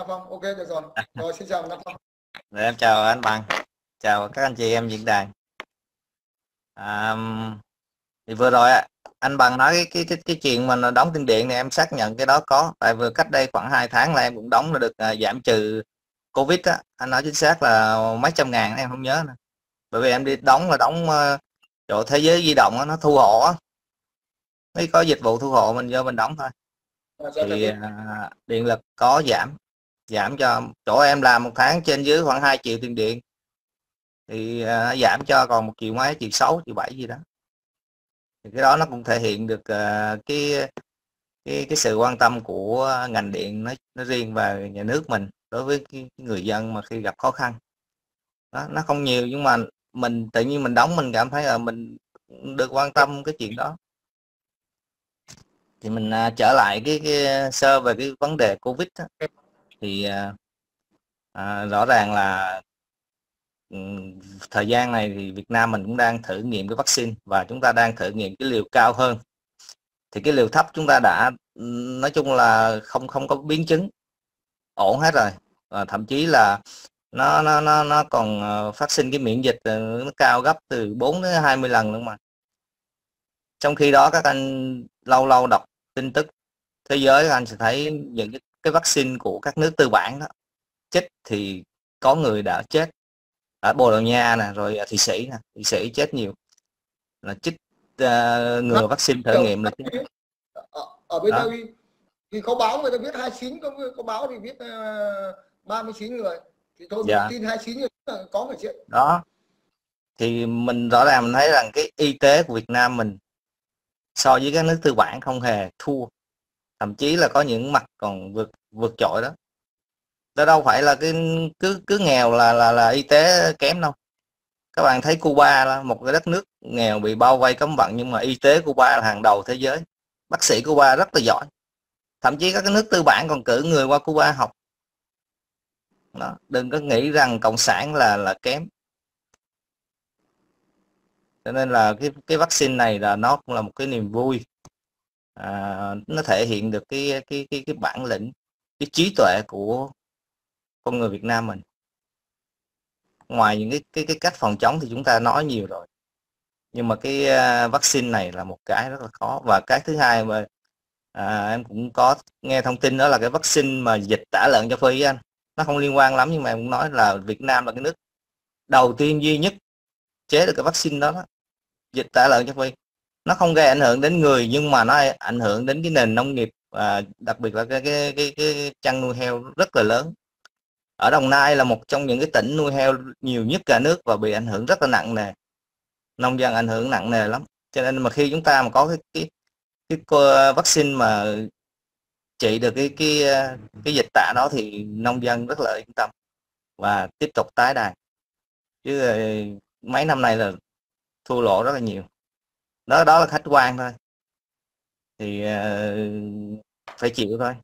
Nam Phong. Ok được rồi. Rồi xin chào Nam Phong. Em chào anh Bằng, chào các anh chị em diễn đàn. Thì vừa rồi anh Bằng nói cái chuyện mà đóng tiền điện này em xác nhận cái đó có, tại vừa cách đây khoảng 2 tháng là em cũng đóng là được giảm trừ Covid á, anh nói chính xác là mấy trăm ngàn em không nhớ nữa. Bởi vì em đi đóng là đóng chỗ Thế Giới Di Động á, nó thu hộ á, mới có dịch vụ thu hộ mình vô mình đóng thôi. Thì điện lực có giảm cho chỗ em làm một tháng trên dưới khoảng 2 triệu tiền điện, thì giảm cho còn 1 triệu mấy, 1,6 triệu, 1,7 triệu gì đó. Thì cái đó nó cũng thể hiện được cái sự quan tâm của ngành điện nó riêng và nhà nước mình đối với cái người dân mà khi gặp khó khăn. Đó, nó không nhiều nhưng mà mình tự nhiên mình đóng mình cảm thấy là mình được quan tâm cái chuyện đó. Thì mình trở lại cái sơ về cái vấn đề Covid đó. Thì rõ ràng là thời gian này thì Việt Nam mình cũng đang thử nghiệm cái vaccine và chúng ta đang thử nghiệm cái liều cao hơn. Thì cái liều thấp chúng ta đã nói chung là không có biến chứng, ổn hết rồi, và thậm chí là nó còn phát sinh cái miễn dịch nó cao gấp từ 4 đến 20 lần nữa mà. Trong khi đó các anh lâu lâu đọc tin tức thế giới, các anh sẽ thấy những cái vaccine của các nước tư bản đó chết thì có người đã chết ở Bồ Đào Nha nè, rồi Thụy Sĩ nè, Thụy Sĩ chết nhiều là chích ngừa vaccine thử nghiệm là ở bên đây thì có báo người ta viết 29, có báo thì viết 39 người, thì thôi mình tin 29 người có người chết đó. Thì mình rõ ràng mình thấy rằng cái y tế của Việt Nam mình so với các nước tư bản không hề thua, thậm chí là có những mặt còn vượt trội đó. Đó đâu phải là cái cứ nghèo là y tế kém đâu. Các bạn thấy Cuba là một cái đất nước nghèo bị bao vây cấm vận, nhưng mà y tế Cuba là hàng đầu thế giới, bác sĩ Cuba rất là giỏi, thậm chí các cái nước tư bản còn cử người qua Cuba học. Đó, đừng có nghĩ rằng cộng sản là kém. Cho nên là cái vaccine này là nó cũng là một cái niềm vui, nó thể hiện được cái bản lĩnh, cái trí tuệ của con người Việt Nam mình. Ngoài những cái cách phòng chống thì chúng ta nói nhiều rồi, nhưng mà cái vaccine này là một cái rất là khó. Và cái thứ hai mà em cũng có nghe thông tin đó là cái vaccine mà dịch tả lợn châu Phi anh, nó không liên quan lắm nhưng mà em cũng nói là Việt Nam là cái nước đầu tiên duy nhất chế được cái vaccine đó, dịch tả lợn châu Phi. Nó không gây ảnh hưởng đến người nhưng mà nó ảnh hưởng đến cái nền nông nghiệp, đặc biệt là cái chăn nuôi heo rất là lớn. Ở Đồng Nai là một trong những cái tỉnh nuôi heo nhiều nhất cả nước và bị ảnh hưởng rất là nặng nề, nông dân ảnh hưởng nặng nề lắm. Cho nên mà khi chúng ta mà có cái vaccine mà trị được cái dịch tả đó thì nông dân rất là yên tâm và tiếp tục tái đàn, chứ mấy năm nay là thua lỗ rất là nhiều. Đó là khách quan thôi, thì phải chịu thôi.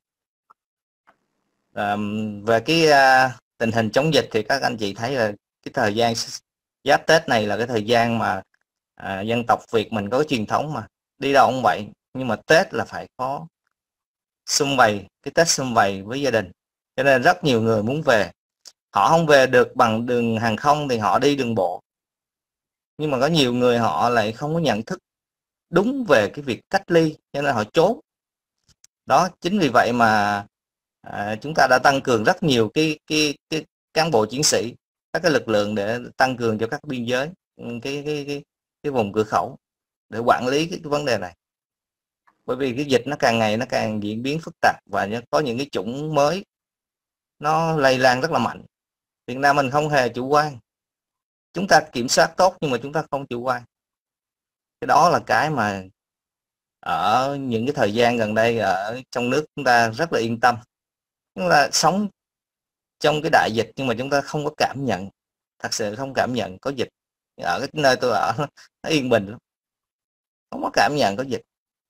Về cái tình hình chống dịch thì các anh chị thấy là cái thời gian giáp Tết này là cái thời gian mà dân tộc Việt mình có cái truyền thống mà đi đâu cũng vậy, nhưng mà Tết là phải có sum vầy, cái Tết sum vầy với gia đình, cho nên rất nhiều người muốn về. Họ không về được bằng đường hàng không thì họ đi đường bộ, nhưng mà có nhiều người họ lại không có nhận thức đúng về cái việc cách ly cho nên họ trốn. Đó, chính vì vậy mà chúng ta đã tăng cường rất nhiều cái cán bộ chiến sĩ, các cái lực lượng để tăng cường cho các biên giới, cái vùng cửa khẩu để quản lý cái vấn đề này. Bởi vì cái dịch nó càng ngày nó càng diễn biến phức tạp và có những cái chủng mới nó lây lan rất là mạnh. Việt Nam mình không hề chủ quan, chúng ta kiểm soát tốt nhưng mà chúng ta không chủ quan. Cái đó là cái mà ở những cái thời gian gần đây ở trong nước chúng ta rất là yên tâm. Chúng ta sống trong cái đại dịch nhưng mà chúng ta không có cảm nhận, thật sự không cảm nhận có dịch. Ở cái nơi tôi ở nó yên bình lắm, không có cảm nhận có dịch.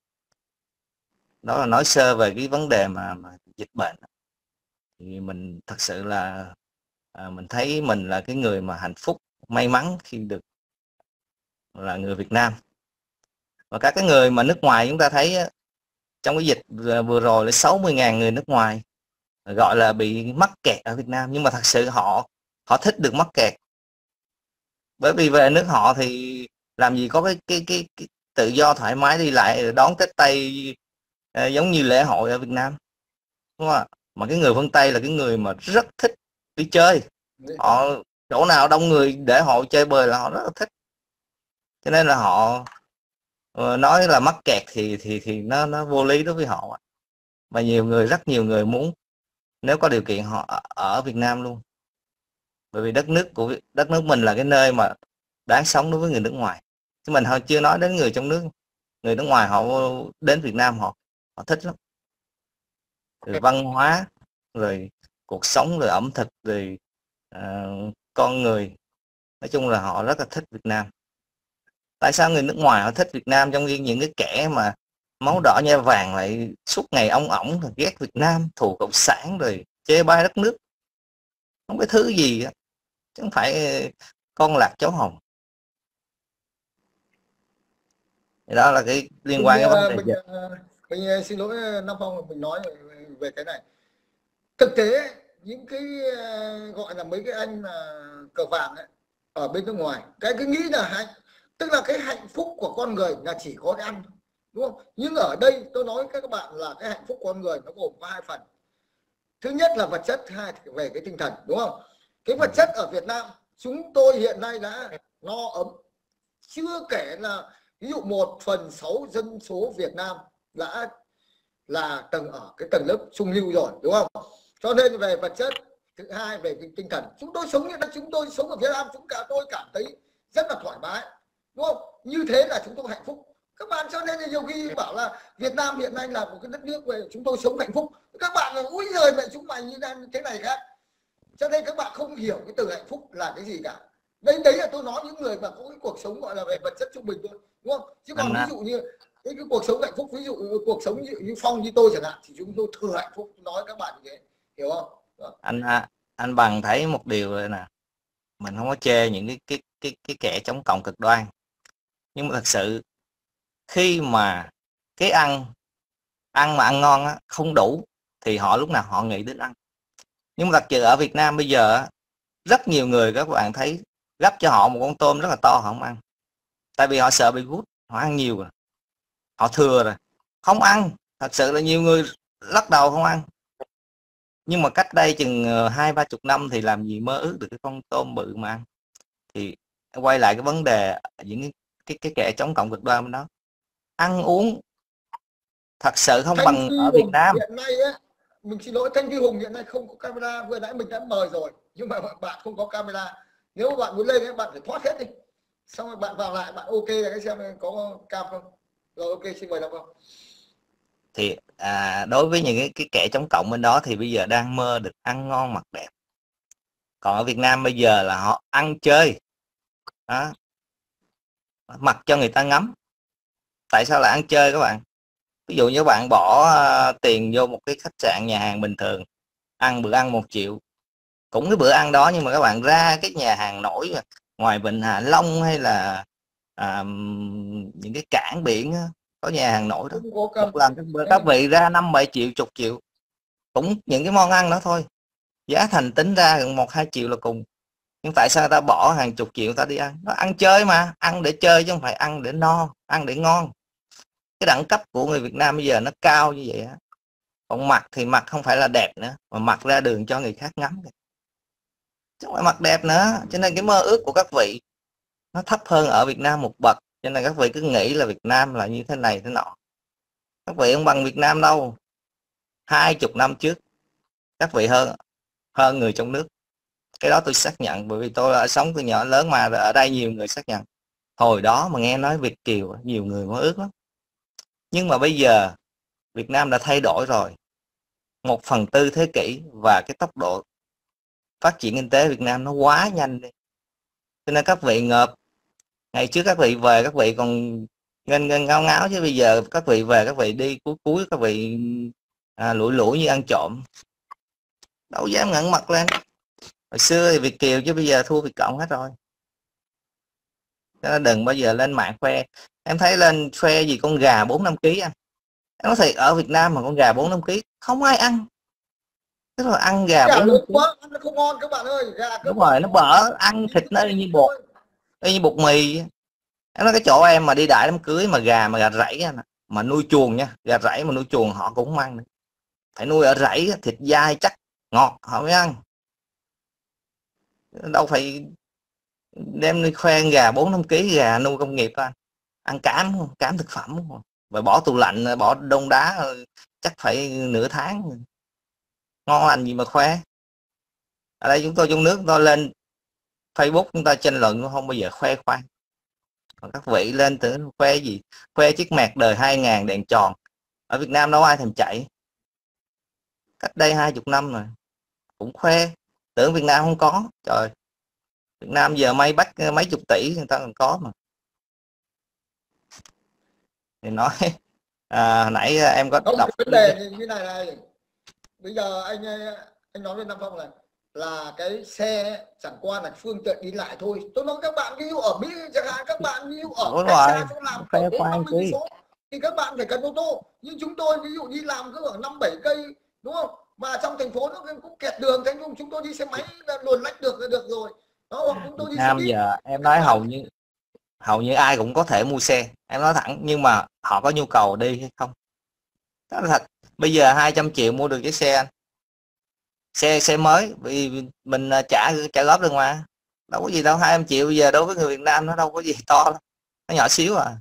Đó là nói sơ về cái vấn đề mà dịch bệnh. Thì mình thật sự là mình thấy mình là cái người mà hạnh phúc, may mắn khi được là người Việt Nam. Và các cái người mà nước ngoài chúng ta thấy trong cái dịch vừa rồi là 60.000 người nước ngoài gọi là bị mắc kẹt ở Việt Nam, nhưng mà thật sự họ thích được mắc kẹt, bởi vì về nước họ thì làm gì có cái tự do thoải mái đi lại đón Tết Tây giống như lễ hội ở Việt Nam, đúng không ạ? Mà cái người phương Tây là cái người mà rất thích đi chơi, họ chỗ nào đông người để họ chơi bời là họ rất là thích, cho nên là họ nói là mắc kẹt thì nó vô lý đối với họ. Và rất nhiều người muốn nếu có điều kiện họ ở Việt Nam luôn, bởi vì đất nước mình là cái nơi mà đáng sống đối với người nước ngoài, chứ mình chưa nói đến người trong nước. Người nước ngoài họ đến Việt Nam họ thích lắm, rồi văn hóa, rồi cuộc sống, rồi ẩm thực, rồi con người, nói chung là họ rất là thích Việt Nam. Tại sao người nước ngoài họ thích Việt Nam, trong khi những cái kẻ mà máu đỏ da vàng lại suốt ngày ong ổng ghét Việt Nam, thù cộng sản, rồi chê bai đất nước, không cái thứ gì á, chứ không phải con lạc cháu hồng. Thì đó là cái liên quan đến vấn đề dịch. Mình xin lỗi Nam Phong, mình nói về cái này. Thực tế những cái gọi là mấy cái anh cờ vàng ấy, ở bên nước ngoài, cái nghĩ là tức là cái hạnh phúc của con người là chỉ có cái ăn, đúng không? Nhưng ở đây tôi nói các bạn là cái hạnh phúc của con người nó gồm có hai phần. Thứ nhất là vật chất, hai về cái tinh thần, đúng không? Cái vật chất ở Việt Nam chúng tôi hiện nay đã no ấm, chưa kể là ví dụ 1/6 dân số Việt Nam đã là ở cái tầng lớp trung lưu rồi, đúng không? Cho nên về vật chất, thứ hai về cái tinh thần, chúng tôi sống ở Việt Nam, tôi cảm thấy rất là thoải mái, đúng không? Như thế là chúng tôi hạnh phúc các bạn. Cho nên là nhiều khi bảo là Việt Nam hiện nay là một cái đất nước về chúng tôi sống hạnh phúc, các bạn là úi giời mẹ chúng mày như thế này khác. Cho nên các bạn không hiểu cái từ hạnh phúc là cái gì cả. Đấy là tôi nói những người mà có cái cuộc sống gọi là về vật chất trung bình thôi, đúng không? Chứ còn ví dụ như cái cuộc sống hạnh phúc, ví dụ cuộc sống như Phong như tôi chẳng hạn, thì chúng tôi thừa hạnh phúc, nói các bạn như thế, hiểu không? Đó. Anh Bằng thấy một điều rồi nè, mình không có chê những cái kẻ chống cộng cực đoan, nhưng mà thật sự khi mà cái ăn mà ăn ngon á, không đủ thì họ lúc nào họ nghĩ đến ăn. Nhưng mà thật sự ở Việt Nam bây giờ rất nhiều người, các bạn thấy gắp cho họ một con tôm rất là to họ không ăn, tại vì họ sợ bị gút, họ ăn nhiều rồi, họ thừa rồi không ăn. Thật sự là nhiều người lắc đầu không ăn. Nhưng mà cách đây chừng 20-30 năm thì làm gì mơ ước được cái con tôm bự mà ăn. Thì quay lại cái vấn đề những cái kẻ chống cộng cực đoan đó, ăn uống thật sự không bằng ở Việt Nam. Hiện nay á, mình xin lỗi, Thanh Duy Hùng hiện nay không có camera, vừa nãy mình đã mời rồi nhưng mà bạn không có camera. Nếu bạn muốn lên bạn phải thoát hết đi, xong rồi bạn vào lại, bạn ok là cái xem có cam không. Rồi ok, xin mời Đông Phong. Thì đối với những cái kẻ chống cộng bên đó thì bây giờ đang mơ được ăn ngon mặc đẹp, còn ở Việt Nam bây giờ là họ ăn chơi đó, mặc cho người ta ngắm. Tại sao lại ăn chơi các bạn? Ví dụ như các bạn bỏ tiền vô một cái khách sạn nhà hàng bình thường, ăn bữa ăn 1 triệu, cũng cái bữa ăn đó, nhưng mà các bạn ra cái nhà hàng nổi ngoài Vịnh Hạ Long hay là những cái cảng biển có nhà hàng nổi đó, một lần các vị ra 5-7 triệu, 10 triệu, cũng những cái món ăn đó thôi, giá thành tính ra gần 1-2 triệu là cùng. Nhưng tại sao người ta bỏ hàng chục triệu ta đi ăn? Nó ăn chơi mà, ăn để chơi chứ không phải ăn để no, ăn để ngon. Cái đẳng cấp của người Việt Nam bây giờ nó cao như vậy á. Còn mặc thì mặc không phải là đẹp nữa, mà mặc ra đường cho người khác ngắm, chứ không phải mặc đẹp nữa. Cho nên cái mơ ước của các vị nó thấp hơn ở Việt Nam một bậc. Cho nên các vị cứ nghĩ là Việt Nam là như thế này thế nọ. Các vị không bằng Việt Nam đâu. 20 năm trước các vị hơn người trong nước. Cái đó tôi xác nhận, bởi vì tôi đã sống từ nhỏ lớn mà, ở đây nhiều người xác nhận. Hồi đó mà nghe nói Việt kiều nhiều người mơ ước lắm. Nhưng mà bây giờ Việt Nam đã thay đổi rồi, 1/4 thế kỷ, và cái tốc độ phát triển kinh tế Việt Nam nó quá nhanh đi. Cho nên các vị ngợp. Ngày trước các vị về các vị còn nghênh ngao ngáo, chứ bây giờ các vị về các vị đi cuối các vị lủi như ăn trộm, đâu dám ngẩng mặt lên. Hồi xưa thì Việt kiều, chứ bây giờ thua Việt cộng hết rồi. Cho nên đừng bao giờ lên mạng khoe. Em thấy lên khoe gì con gà 4-5 kg anh. Em nói thiệt, ở Việt Nam mà con gà 4-5 kg không ai ăn. Tức là ăn gà Gà 4 5 lớn kg. quá ăn nó không ngon các bạn ơi, gà cơ Đúng rồi, nó bở, ăn thịt nó y như bột mì. Em nói cái chỗ em mà đi đại đám cưới mà gà rẫy mà nuôi chuồng nha, gà rẫy mà nuôi chuồng họ cũng không ăn nữa. Phải nuôi ở rẫy, thịt dai chắc ngọt họ mới ăn, đâu phải đem đi khoe gà 4 5 kg gà nuôi công nghiệp anh ăn cám không, cám thực phẩm không, và bỏ tủ lạnh bỏ đông đá chắc phải nửa tháng, ngon lành gì mà khoe. Ở đây chúng tôi trong nước tôi lên Facebook chúng ta tranh luận không bao giờ khoe khoang, còn các vị lên tưởng khoe gì, khoe chiếc Mạc đời 2000 đèn tròn. Ở Việt Nam đâu ai thèm chạy, cách đây 20 năm rồi cũng khoe, tưởng Việt Nam không có. Trời, Việt Nam giờ may bắt mấy chục tỷ người ta còn có mà. Thì nói nãy em có Không, đọc cái vấn đề như này này, bây giờ anh nói với Nam Phong là cái xe chẳng qua là phương tiện đi lại thôi. Tôi nói các bạn ví dụ ở Mỹ chẳng hạn, các bạn ví dụ ở đúng cách rồi, xa chỗ làm khoe ở 4 khoang 50 cây chi. số thì các bạn phải cần ô tô. Nhưng chúng tôi ví dụ đi làm cứ ở 5 7 cây đúng không? Mà trong thành phố nó cũng kẹt đường, thế nhưng chúng tôi đi xe máy là luồn lách được là được rồi. Đó, hoặc chúng Việt tôi đi xe Nam buýt. giờ em Các nói bạn hầu như ai cũng có thể mua xe, em nói thẳng, nhưng mà họ có nhu cầu đi hay không, đó là thật. Bây giờ 200 triệu mua được cái xe anh, xe mới, vì mình trả góp được mà, đâu có gì đâu. 200 triệu bây giờ đối với người Việt Nam nó đâu có gì to lắm, nó nhỏ xíu à.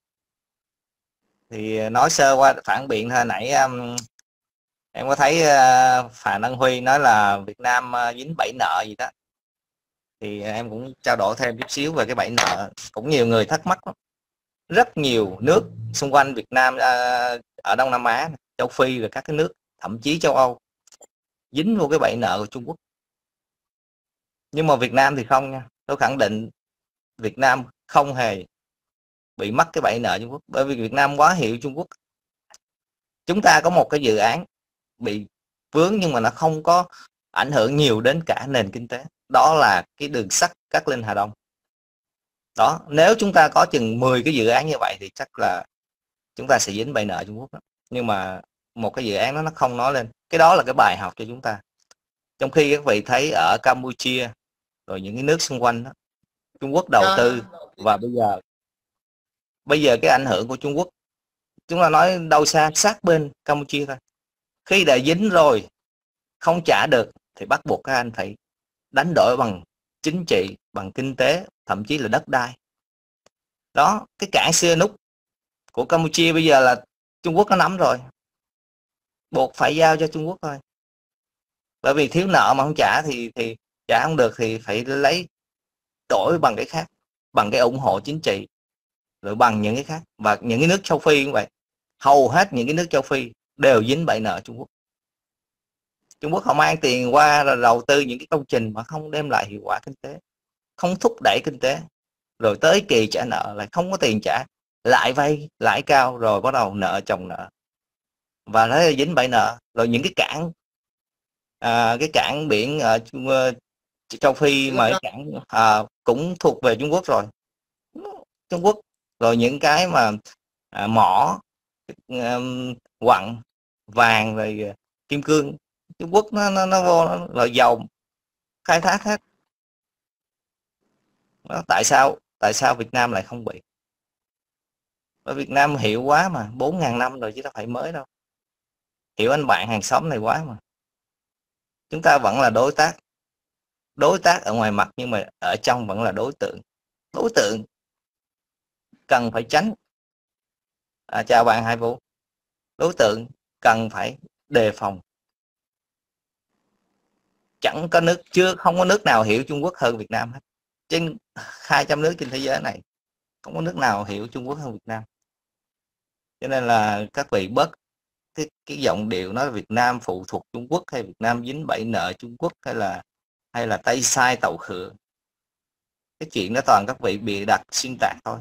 Thì nói sơ qua phản biện thôi. Nãy em có thấy Phạm Đăng Huy nói là Việt Nam dính bẫy nợ gì đó, thì em cũng trao đổi thêm chút xíu về cái bẫy nợ. Cũng nhiều người thắc mắc lắm. Rất nhiều nước xung quanh Việt Nam ở Đông Nam Á, châu Phi, rồi các cái nước thậm chí châu Âu dính vô cái bẫy nợ của Trung Quốc. Nhưng mà Việt Nam thì không nha. Tôi khẳng định Việt Nam không hề bị mắc cái bẫy nợ Trung Quốc, bởi vì Việt Nam quá hiểu Trung Quốc. Chúng ta có một cái dự án bị vướng nhưng mà nó không có ảnh hưởng nhiều đến cả nền kinh tế, đó là cái đường sắt Cát Linh Hà Đông. Đó, nếu chúng ta có chừng 10 cái dự án như vậy thì chắc là chúng ta sẽ dính bẫy nợ Trung Quốc đó. Nhưng mà một cái dự án đó nó không nói lên, cái đó là cái bài học cho chúng ta. Trong khi các vị thấy ở Campuchia rồi những cái nước xung quanh đó, Trung Quốc đầu tư, và bây giờ cái ảnh hưởng của Trung Quốc, chúng ta nói đâu xa, sát bên Campuchia thôi. Khi đã dính rồi không trả được thì bắt buộc các anh phải đánh đổi bằng chính trị, bằng kinh tế, thậm chí là đất đai. Đó, cái cảng Sihanouk của Campuchia bây giờ là Trung Quốc nó nắm rồi, buộc phải giao cho Trung Quốc thôi. Bởi vì thiếu nợ mà không trả thì trả không được thì phải lấy đổi bằng cái khác, bằng cái ủng hộ chính trị, rồi bằng những cái khác. Và những cái nước châu Phi cũng vậy, hầu hết những cái nước châu Phi đều dính bẫy nợ Trung Quốc. Trung Quốc họ mang tiền qua rồi đầu tư những cái công trình mà không đem lại hiệu quả kinh tế, không thúc đẩy kinh tế, rồi tới kỳ trả nợ lại không có tiền trả, lại vay lãi cao, rồi bắt đầu nợ chồng nợ, và nó dính bẫy nợ. Rồi những cái cảng biển ở châu Phi mà cái cảng cũng thuộc về Trung Quốc rồi. Trung Quốc rồi những cái mà mỏ quặng vàng rồi kim cương, Trung Quốc nó vô nó lợi dầu khai thác hết. Đó, tại sao Việt Nam lại không bị? Bởi Việt Nam hiểu quá mà, 4.000 năm rồi chứ đâu phải mới đâu, hiểu anh bạn hàng xóm này quá mà. Chúng ta vẫn là đối tác ở ngoài mặt, nhưng mà ở trong vẫn là đối tượng cần phải tránh. Chào bạn Hải Vũ. Đối tượng cần phải đề phòng. Chẳng có không có nước nào hiểu Trung Quốc hơn Việt Nam hết. Trên 200 nước trên thế giới này không có nước nào hiểu Trung Quốc hơn Việt Nam. Cho nên là các vị bớt cái giọng điệu nói Việt Nam phụ thuộc Trung Quốc, hay Việt Nam dính bẫy nợ Trung Quốc, hay là tay sai tàu khựa. Cái chuyện đó toàn các vị bịa đặt xuyên tạc thôi.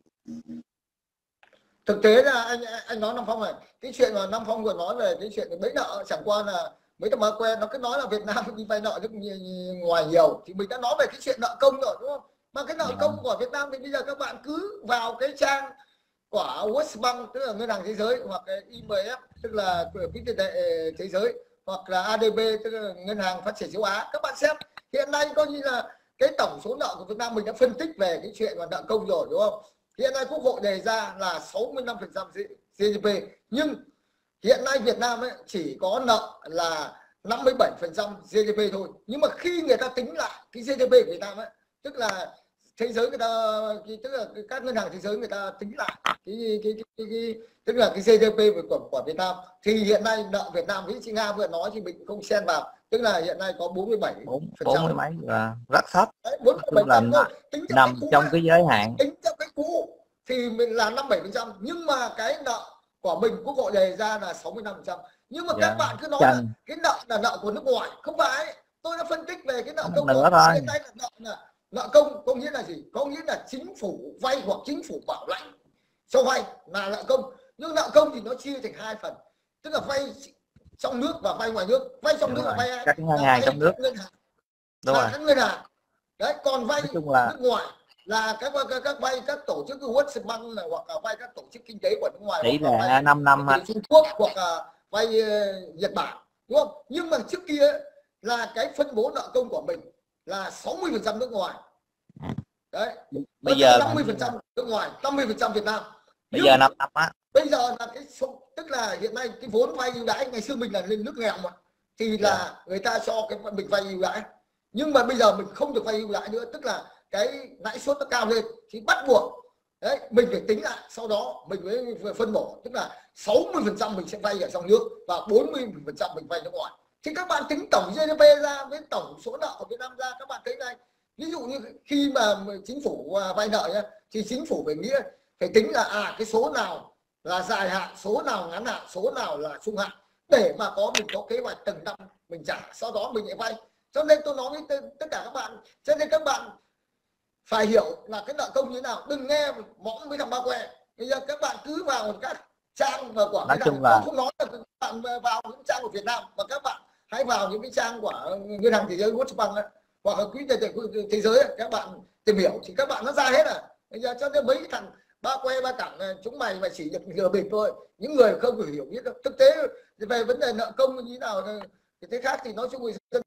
Thực tế là anh nói Nam Phong này, cái chuyện mà Nam Phong vừa nói về cái chuyện bẫy nợ chẳng qua là mấy thằng mới quen nó cứ nói là Việt Nam đi vay nợ nước ngoài nhiều, thì mình đã nói về cái chuyện nợ công rồi đúng không? Mà cái nợ công của Việt Nam thì bây giờ các bạn cứ vào cái trang của World Bank, tức là ngân hàng thế giới, hoặc cái IMF, tức là quỹ tiền tệ thế giới, hoặc là ADB, tức là ngân hàng phát triển châu Á. Các bạn xem hiện nay coi như là cái tổng số nợ của Việt Nam, mình đã phân tích về cái chuyện mà nợ công rồi đúng không? Hiện nay Quốc hội đề ra là 65% GDP, nhưng hiện nay Việt Nam ấy chỉ có nợ là 57% GDP thôi. Nhưng mà khi người ta tính lại cái GDP của Việt Nam ấy, tức là thế giới người ta, tức là các ngân hàng thế giới người ta tính lại tức là cái GDP của Việt Nam, thì hiện nay nợ Việt Nam, với chị Nga vừa nói thì mình không xen vào, tức là hiện nay có 47%, mấy là rất thấp. 47% thôi. Tính trong cái nằm cũ trong cái giới hạn. tính trong cái cũ thì mình là 57%, nhưng mà cái nợ của mình Quốc hội đề ra là 65%. Nhưng mà các bạn cứ nói là cái nợ là nợ của nước ngoài, không phải. Tôi đã phân tích về cái nợ công rồi. Hiện nay là nợ công có nghĩa là gì? Có nghĩa là chính phủ vay hoặc chính phủ bảo lãnh cho vay là nợ công. Nhưng nợ công thì nó chia thành hai phần, tức là vay trong nước và vay ngoài nước. Vay trong nước là vay các ngân hàng trong nước, các ngân hàng đấy, còn vay nước ngoài là các vay các tổ chức World Bank hoặc là vay các tổ chức kinh tế của nước ngoài, tỷ lệ 5 năm Trung Quốc hoặc là vay Nhật Bản, đúng không? Nhưng mà trước kia là cái phân bố nợ công của mình là 60% nước ngoài đấy, bây giờ 50% nước ngoài, 50% Việt Nam. Bây giờ 5 năm á, bây giờ là cái số, tức là hiện nay cái vốn vay ưu đãi, ngày xưa mình là lên nước nghèo mà thì là người ta cho cái mình vay ưu đãi, nhưng mà bây giờ mình không được vay ưu đãi nữa, tức là cái lãi suất nó cao lên thì bắt buộc đấy mình phải tính lại, sau đó mình mới phân bổ, tức là 60% mình sẽ vay ở trong nước và 40% mình vay nước ngoài. Thì các bạn tính tổng GDP ra với tổng số nợ của Việt Nam ra, các bạn thấy này, ví dụ như khi mà chính phủ vay nợ nhá, thì chính phủ phải tính là cái số nào là dài hạn, số nào ngắn hạn, số nào là trung hạn, để mà mình có kế hoạch từng năm mình trả, sau đó mình lại vay. Cho nên tôi nói với tất cả các bạn, cho nên các bạn phải hiểu là cái nợ công như thế nào, đừng nghe mõm với thằng ba que. Bây giờ các bạn cứ vào các trang và của nói chung là không nói là các bạn vào những trang của Việt Nam, mà các bạn hãy vào những cái trang của ngân hàng thế giới World Bank hoặc là quỹ tiền tệ thế giới, các bạn tìm hiểu thì các bạn nó ra hết. Bây giờ cho nên mấy thằng ba que ba cẳng chúng mày chỉ được lừa bịp thôi, những người không hiểu biết thực tế về vấn đề nợ công như thế nào thì thế khác, thì nói chung người dân.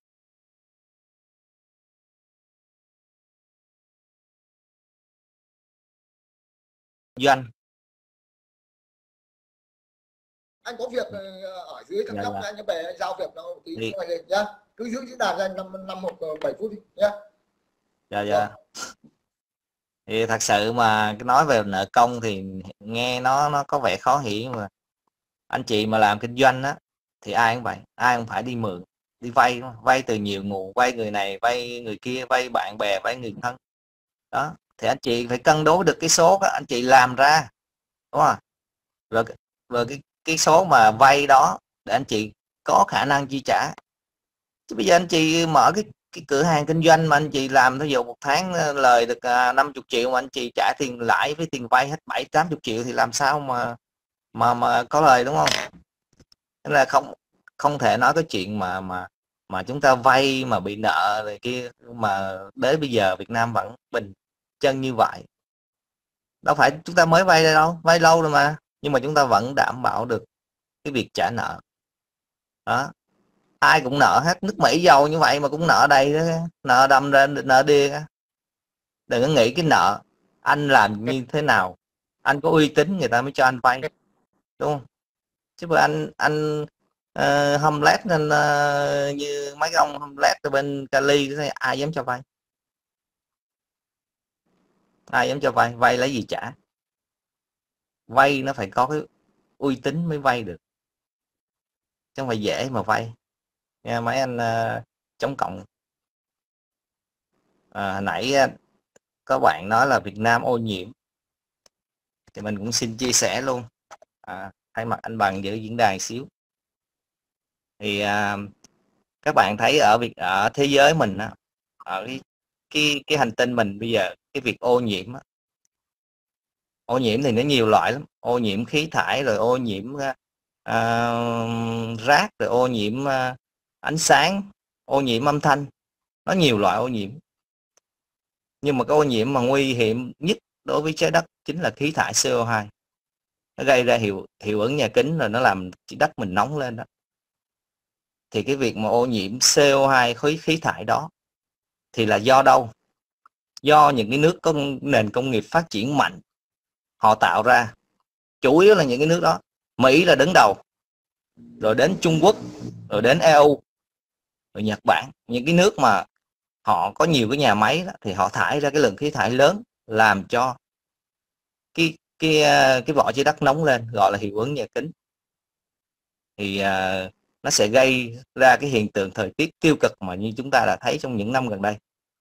Doanh, anh có việc ở dưới thằng nhóc, anh về giao việc nó tí ngoài lên nhá, cứ giữ diễn đàn ra 5 hoặc 7 phút đi nhá. Dạ. Thì thật sự mà nói về nợ công thì nghe nó có vẻ khó hiểu, mà anh chị mà làm kinh doanh á thì ai cũng vậy, ai cũng phải đi mượn, đi vay từ nhiều nguồn, vay người này, vay người kia, vay bạn bè, vay người thân đó, thì anh chị phải cân đối được cái số đó, anh chị làm ra đúng không? Rồi cái số mà vay đó để anh chị có khả năng chi trả. Chứ bây giờ anh chị mở cái cửa hàng kinh doanh mà anh chị làm thí dụ một tháng lời được 50 triệu mà anh chị trả tiền lãi với tiền vay hết 70-80 triệu thì làm sao mà có lời, đúng không? Nên là không thể nói cái chuyện mà chúng ta vay mà bị nợ rồi kia, mà đến bây giờ Việt Nam vẫn bình chân như vậy. Đâu phải chúng ta mới vay đây đâu, vay lâu rồi mà, nhưng mà chúng ta vẫn đảm bảo được cái việc trả nợ đó. Ai cũng nợ hết, nước Mỹ giàu như vậy mà cũng nợ đây đó, nợ đâm ra nợ đia. Đừng có nghĩ cái nợ anh làm như thế nào, anh có uy tín người ta mới cho anh vay, đúng không? Chứ mà anh homeless nên như mấy ông homeless ở bên Cali, ai dám cho vay, ai dám cho vay? Vay lấy gì trả? Vay nó phải có cái uy tín mới vay được, chứ không phải dễ mà vay nha mấy anh chống cộng. Hồi nãy có bạn nói là Việt Nam ô nhiễm, thì mình cũng xin chia sẻ luôn, thay mặt anh Bằng giữ diễn đàn xíu. Thì các bạn thấy ở thế giới mình á, ở cái hành tinh mình bây giờ, cái việc ô nhiễm á, ô nhiễm thì nó nhiều loại lắm, ô nhiễm khí thải, rồi ô nhiễm rác, rồi ô nhiễm ánh sáng, ô nhiễm âm thanh, nó nhiều loại ô nhiễm. Nhưng mà cái ô nhiễm mà nguy hiểm nhất đối với trái đất chính là khí thải CO2. Nó gây ra hiệu ứng nhà kính, rồi nó làm đất mình nóng lên đó. thì cái việc mà ô nhiễm CO2 khí thải đó thì là do đâu? Do những cái nước có nền công nghiệp phát triển mạnh họ tạo ra, chủ yếu là những cái nước đó. Mỹ là đứng đầu, rồi đến Trung Quốc, rồi đến EU, rồi Nhật Bản. Những cái nước mà họ có nhiều cái nhà máy đó, thì họ thải ra cái lượng khí thải lớn, làm cho cái vỏ trái đất nóng lên, gọi là hiệu ứng nhà kính. Thì nó sẽ gây ra cái hiện tượng thời tiết tiêu cực mà như chúng ta đã thấy trong những năm gần đây.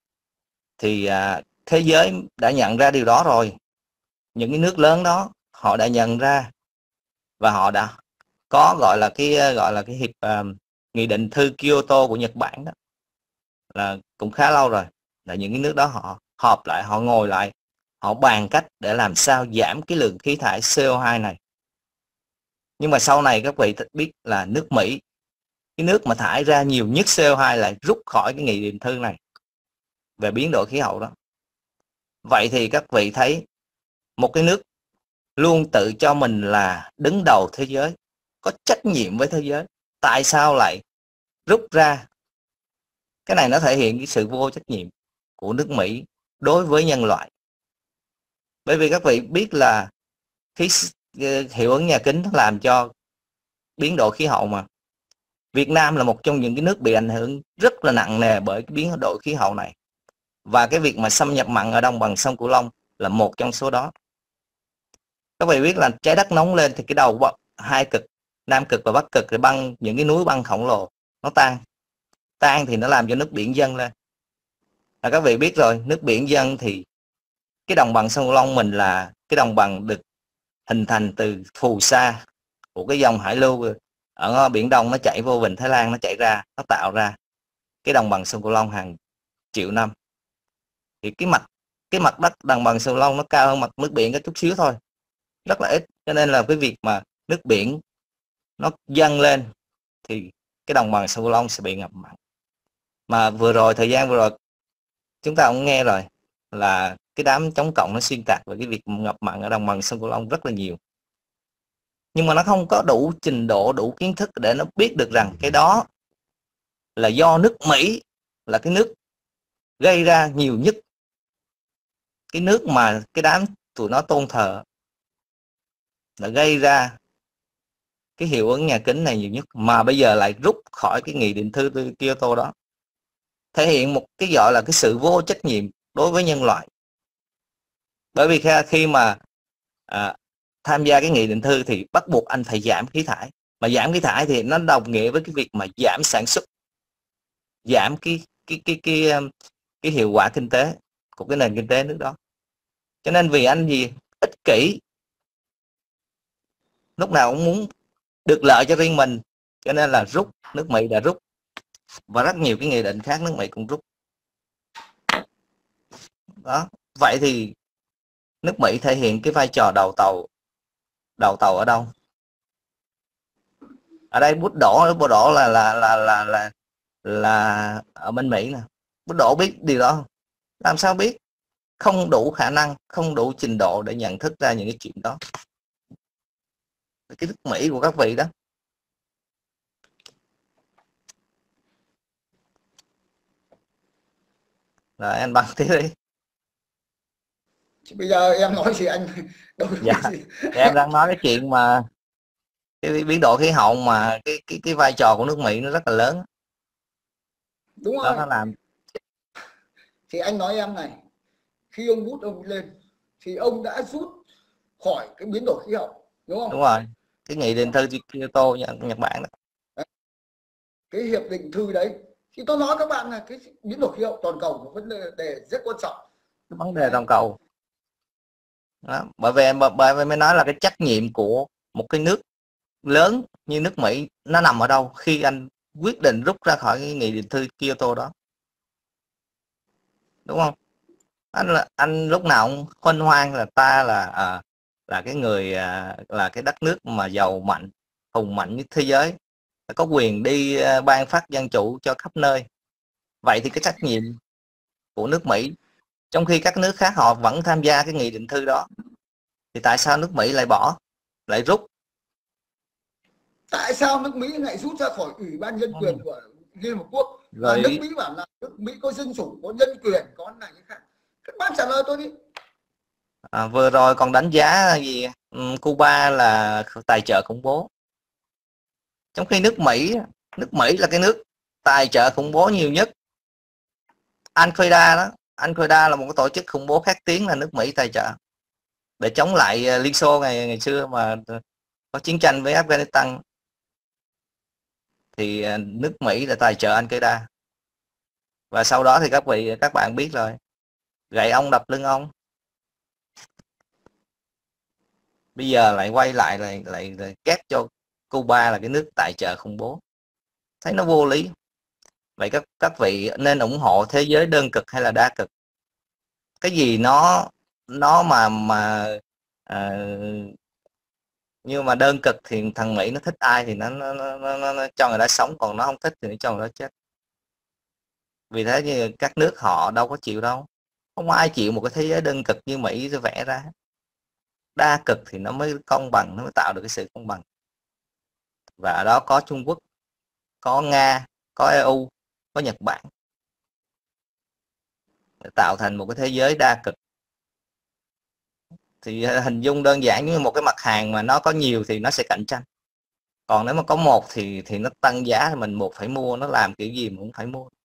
Thì thế giới đã nhận ra điều đó rồi. Những cái nước lớn đó họ đã nhận ra, và họ đã có gọi là cái hiệp nghị định thư Kyoto của Nhật Bản đó, là cũng khá lâu rồi. Là những cái nước đó họ họp lại, họ ngồi lại, họ bàn cách để làm sao giảm cái lượng khí thải CO2 này. Nhưng mà sau này các vị biết là nước Mỹ, cái nước mà thải ra nhiều nhất CO2, lại rút khỏi cái nghị định thư này về biến đổi khí hậu đó. Vậy thì các vị thấy một cái nước luôn tự cho mình là đứng đầu thế giới, có trách nhiệm với thế giới, tại sao lại rút ra? Cái này nó thể hiện cái sự vô trách nhiệm của nước Mỹ đối với nhân loại. Bởi vì các vị biết là khí hiệu ứng nhà kính nó làm cho biến đổi khí hậu mà. Việt Nam là một trong những cái nước bị ảnh hưởng rất là nặng nề bởi cái biến đổi khí hậu này. Và cái việc mà xâm nhập mặn ở đồng bằng sông Cửu Long là một trong số đó. Các vị biết là trái đất nóng lên thì cái đầu hai cực, Nam cực và Bắc cực, thì những cái núi băng khổng lồ nó tan thì nó làm cho nước biển dâng lên. Các vị biết rồi, nước biển dâng thì cái đồng bằng sông Cửu Long mình là cái đồng bằng được hình thành từ phù sa của cái dòng hải lưu ở Biển Đông, nó chảy vô Vịnh Thái Lan, nó chảy ra, nó tạo ra cái đồng bằng sông Cửu Long hàng triệu năm. Thì cái mặt đất đồng bằng sông Cửu Long nó cao hơn mặt nước biển có chút xíu thôi, rất là ít. Cho nên là cái việc mà nước biển nó dâng lên thì cái đồng bằng sông Cửu Long sẽ bị ngập mặn. Mà thời gian vừa rồi chúng ta cũng nghe rồi, là cái đám chống cộng nó xuyên tạc về cái việc ngập mặn ở đồng bằng sông Cửu Long rất là nhiều. Nhưng mà nó không có đủ trình độ, đủ kiến thức để nó biết được rằng cái đó là do nước Mỹ là cái nước gây ra nhiều nhất. Cái nước mà cái đám tụi nó tôn thờ đã gây ra cái hiệu ứng nhà kính này nhiều nhất, mà bây giờ lại rút khỏi cái nghị định thư Kyoto đó. Thể hiện một cái gọi là cái sự vô trách nhiệm đối với nhân loại. Bởi vì khi mà tham gia cái nghị định thư thì bắt buộc anh phải giảm khí thải. Mà giảm khí thải thì nó đồng nghĩa với cái việc mà giảm sản xuất, giảm cái hiệu quả kinh tế của cái nền kinh tế nước đó. Cho nên vì anh ích kỷ, lúc nào cũng muốn được lợi cho riêng mình, cho nên là rút. Nước Mỹ đã rút, và rất nhiều cái nghị định khác nước Mỹ cũng rút đó. Vậy thì nước Mỹ thể hiện cái vai trò đầu tàu ở đâu? Ở đây bút đổ là ở bên Mỹ nè. Bút đổ biết điều đó không? Làm sao biết? Không đủ khả năng, không đủ trình độ để nhận thức ra những cái chuyện đó. Cái nước Mỹ của các vị đó. Rồi anh Bằng tiếp đi. Bây giờ em nói gì anh đâu Dạ. gì. Em đang nói cái chuyện mà cái biến đổi khí hậu, mà cái vai trò của nước Mỹ nó rất là lớn. Đúng Đó, rồi. nó làm. Thì anh nói em này, khi ông Bút ông lên thì ông đã rút khỏi cái biến đổi khí hậu, đúng không? Đúng rồi, cái nghị định thư Kyoto Nhật Bản đó. Cái hiệp định thư đấy thì tôi nói các bạn là cái biến đổi khí hậu toàn cầu một vấn đề rất quan trọng, Cái vấn đề toàn cầu đó. Bởi vì mới nói là cái trách nhiệm của một cái nước lớn như nước Mỹ nó nằm ở đâu khi anh quyết định rút ra khỏi cái nghị định thư Kyoto đó, đúng không? Anh lúc nào cũng huênh hoang là ta là cái người là cái đất nước mà giàu mạnh, hùng mạnh nhất thế giới, có quyền đi ban phát dân chủ cho khắp nơi. Vậy thì cái trách nhiệm của nước Mỹ, trong khi các nước khác họ vẫn tham gia cái nghị định thư đó, thì tại sao nước Mỹ lại rút? Tại sao nước Mỹ lại rút ra khỏi Ủy ban Nhân quyền của Liên Hợp Quốc, và nước Rồi Mỹ bảo là nước Mỹ có dân chủ, có nhân quyền, có này cái khác? Các bác trả lời tôi đi. vừa rồi còn đánh giá gì Cuba là tài trợ khủng bố, trong khi nước Mỹ là cái nước tài trợ khủng bố nhiều nhất. Al-Qaeda đó, Al-Qaeda là một cái tổ chức khủng bố khét tiếng là nước Mỹ tài trợ để chống lại Liên Xô ngày xưa mà có chiến tranh với Afghanistan, thì nước Mỹ là tài trợ Al-Qaeda. Và sau đó thì các bạn biết rồi, gậy ông đập lưng ông. Bây giờ lại quay lại ghét cho Cuba là cái nước tài trợ khủng bố, thấy nó vô lý. Vậy các vị nên ủng hộ thế giới đơn cực hay là đa cực? Cái gì nó à, nhưng mà đơn cực thì thằng Mỹ nó thích ai thì nó cho người ta sống, còn nó không thích thì nó cho người ta chết. Vì thế như các nước họ đâu có chịu đâu, không ai chịu một cái thế giới đơn cực như Mỹ vẽ ra. Đa cực thì nó mới công bằng, nó mới tạo được cái sự công bằng. Và ở đó có Trung Quốc, có Nga, có EU, có Nhật Bản, để tạo thành một cái thế giới đa cực. Thì hình dung đơn giản như một cái mặt hàng mà nó có nhiều thì nó sẽ cạnh tranh, còn nếu mà có một thì nó tăng giá, thì mình buộc phải mua, nó làm kiểu gì mình cũng phải mua.